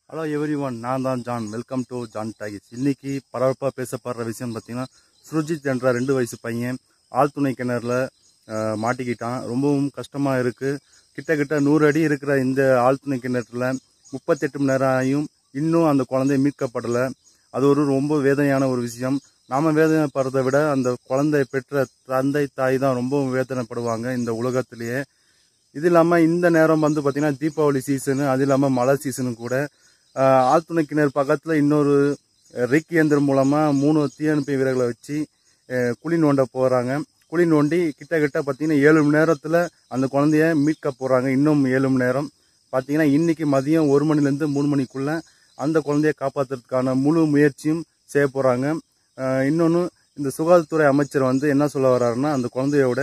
Hello everyone, நான் தான் John. Welcome to John talkies. இன்னைக்கு பரபரப்பாக பேசப்படுற விஷயம் பார்த்தீங்கன்னா, சுர்ஜித் என்ற 2 வயசு பையன் ஆழ்துணை கிணறுல மாட்டிக்கிட்டான். ரொம்பவும் கஷ்டமாக இருக்குது. கிட்டத்தட்ட 100 அடி இருக்கிற இந்த ஆழ்துணை கிணற்றுல 38 மணி நேரம் ஆகியும் இன்னும் அந்த குழந்தை மீட்கப்படலை. அது ஒரு ரொம்ப வேதனையான ஒரு விஷயம். நாம் வேதனைப்படுறதை விட அந்த குழந்தை பெற்ற தந்தை தாய் தான் ரொம்பவும் வேதனைப்படுவாங்க இந்த உலகத்திலேயே. இது இல்லாமல் இந்த நேரம் வந்து பார்த்திங்கன்னா தீபாவளி சீசனு, அது இல்லாமல் மழை சீசனு கூட. ஆழ்துணை கிணறு பக்கத்தில் இன்னொரு ரிக் இயந்திரம் மூலமாக 3 தீயணைப்பு வீரர்களை வச்சு குழி நோண்ட போகிறாங்க. குழி நோண்டி கிட்ட பார்த்தீங்கன்னா 7 மணி நேரத்தில் அந்த குழந்தைய மீட்க போகிறாங்க. இன்னும் 7 மணி நேரம் பார்த்தீங்கன்னா இன்றைக்கி மதியம் 1 மணிலேருந்து 3 மணிக்குள்ளே அந்த குழந்தைய காப்பாற்றுறதுக்கான முழு முயற்சியும் செய்ய போகிறாங்க. இன்னொன்று, இந்த சுகாதாரத்துறை அமைச்சர் வந்து என்ன சொல்ல வர்றாருன்னா, அந்த குழந்தையோட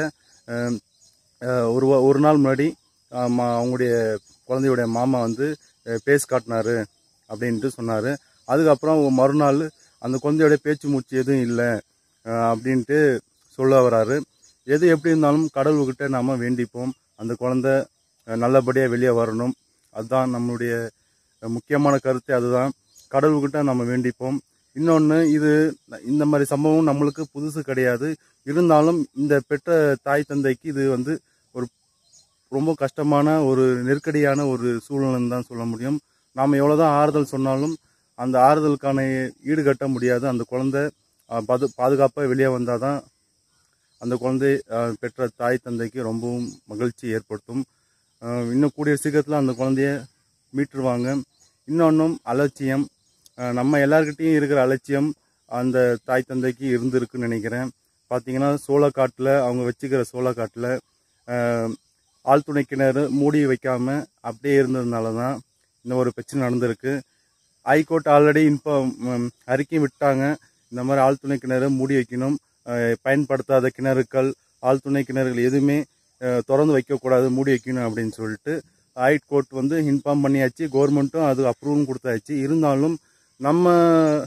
ஒரு நாள் முன்னாடி அவங்களுடைய குழந்தையுடைய மாமா வந்து பேஸ் காட்டினாரு அப்படின்ட்டு சொன்னார். அதுக்கப்புறம் மறுநாள் அந்த குழந்தையோட பேச்சு மூச்சு எதுவும் இல்லை அப்படின்ட்டு சொல்ல வராரு. எது எப்படி இருந்தாலும் கடவுள்கிட்ட நாம் வேண்டிப்போம், அந்த குழந்தை நல்லபடியாக வெளியே வரணும். அதுதான் நம்மளுடைய முக்கியமான கருத்து. அதுதான், கடவுள்கிட்ட நம்ம வேண்டிப்போம். இன்னொன்று, இந்த மாதிரி சம்பவம் நம்மளுக்கு புதுசு கிடையாது. இருந்தாலும் இந்த பெற்ற தாய் தந்தைக்கு இது வந்து ஒரு ரொம்ப கஷ்டமான ஒரு நெருக்கடியான ஒரு சூழ்நிலைன்னு தான் சொல்ல முடியும். நாம் எவ்வளோதான் ஆறுதல் சொன்னாலும் அந்த ஆறுதலுக்கான ஈடுகட்ட முடியாது. அந்த குழந்தை பாதுகாப்பாக வெளியே வந்தால் தான் அந்த குழந்தை பெற்ற தாய் தந்தைக்கு ரொம்பவும் மகிழ்ச்சி ஏற்படுத்தும். இன்னும் கூடிய சீக்கிரத்தில் அந்த குழந்தைய மீட்டுருவாங்க. இன்னொன்றும் அலட்சியம், நம்ம எல்லாருக்கிட்டையும் இருக்கிற அலட்சியம் அந்த தாய் தந்தைக்கு இருந்திருக்குன்னு நினைக்கிறேன். பார்த்தீங்கன்னா சோளக்காட்டில் அவங்க வச்சுக்கிற சோளக்காட்டில் ஆழ்துணை கிணறு மூடி வைக்காமல் அப்படியே இருந்ததுனால தான் இந்த ஒரு பிரச்சனை நடந்திருக்கு. ஹைகோர்ட் ஆல்ரெடி அறிக்கை விட்டாங்க, இந்த மாதிரி ஆழ்துணை கிணறு மூடி வைக்கணும், பயன்படுத்தாத கிணறுகள் ஆழ்துணை கிணறுகள் எதுவுமே திறந்து வைக்கக்கூடாது, மூடி வைக்கணும் அப்படின்னு சொல்லிட்டு ஹைகோர்ட் வந்து இன்ஃபார்ம் பண்ணியாச்சு. கவர்மெண்ட்டும் அது அப்ரூவும் கொடுத்தாச்சு. இருந்தாலும் நம்ம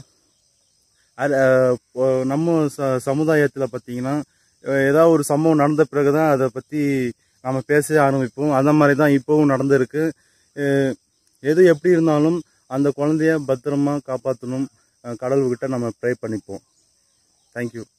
சமுதாயத்தில் பார்த்தீங்கன்னா ஏதாவது ஒரு சம்பவம் நடந்த பிறகு தான் அதை பற்றி நம்ம பேச ஆரம்பிப்போம். அந்த மாதிரி தான் இப்போவும் நடந்திருக்கு. எது எப்படி இருந்தாலும் அந்த குழந்தைய பத்திரமா காப்பாற்றணும். கடவுள்கிட்ட நம்ம ப்ரே பண்ணிப்போம். தேங்க்யூ.